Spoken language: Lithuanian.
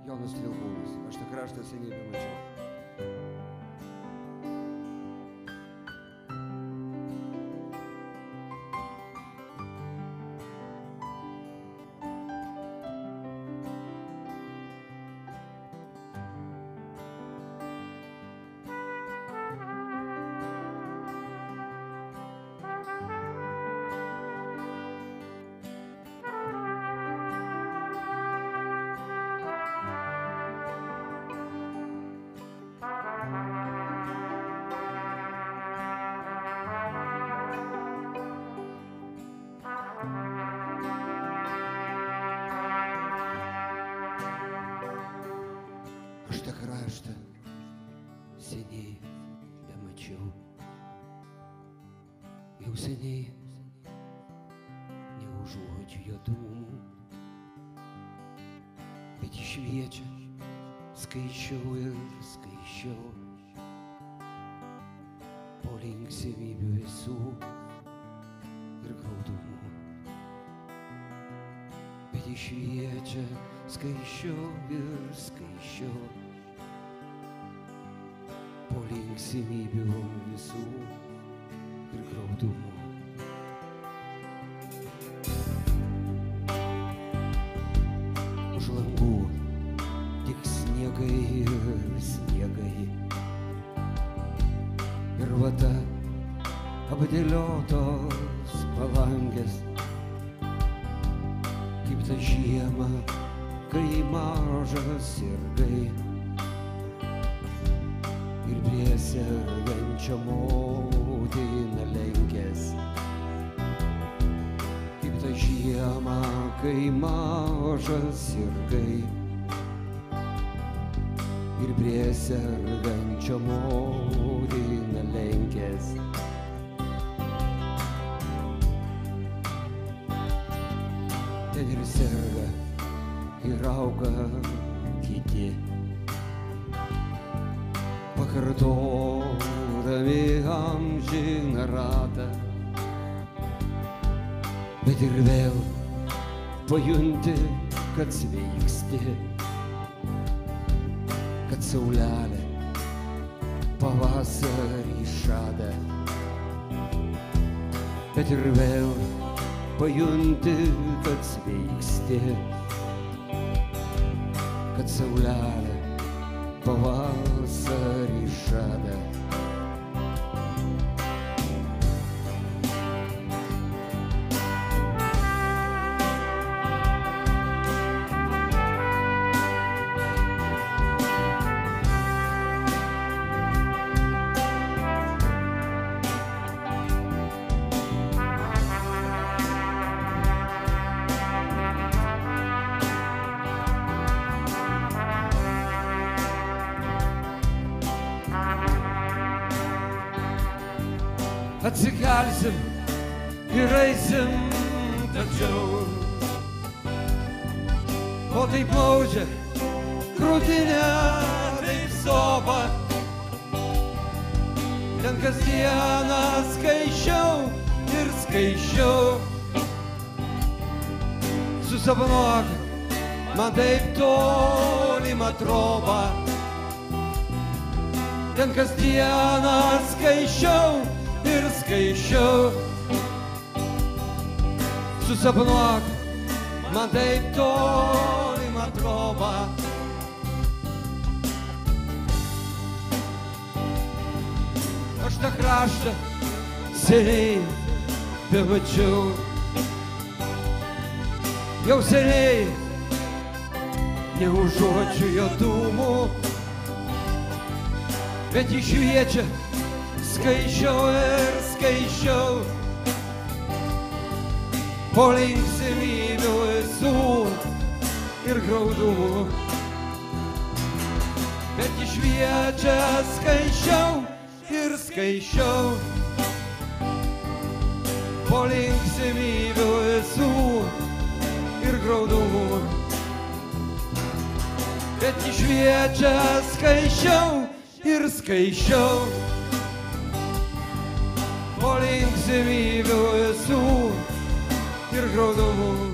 Jonas Vilkūnas. Aš tą kraštą seniai pamačiau. Aš tą kraštą seniai bemačiau. Jau seniai neužuodžiu jo dūmų, bet jį šviečia skaisčiau ir skaisčiau. Po linksmybių visų ir graudumų, bet jį šviečia skaisčiau ir skaisčiau. Po linksmybių visų ir graudumų. Už langų tik sniegai ir sniegai, ir vata apdėliotos palangės, kaip ta žiema, kai mažas sirgai ir prie sergančio motina lenkės. Kaip ta žiema, kai mažas sirgai ir prie sergančio motina lenkės. Ten ir serga ir auga kiti, pakartodami amžiną ratą, bet ir vėl pajunti, kad sveiksti, kad saulelė pavasarį žada, bet ir vėl pajunti, kad sveiksti, kad saulelė pavasarį žada. Atsikelsim ir eisim tačiau, o taip maudžia krūtinę, taip sopa. Ten kasdieną skaisčiau ir skaisčiau. Susapnuok man taip tolimą trobą. Ten kasdieną skaisčiau ir skaisčiau. Susapnuok man taip tolimą trobą. Aš tą kraštą seniai bemačiau. Jau seniai neužuodžiu jo dūmų, bet jį šviečia skaisčiau ir skaisčiau. Po linksmybių visų ir graudumų, bet jį šviečia skaisčiau ir skaisčiau. Po linksmybių visų ir graudumų, bet jį šviečia skaisčiau ir skaisčiau. Po linksmybių visų ir graudumų.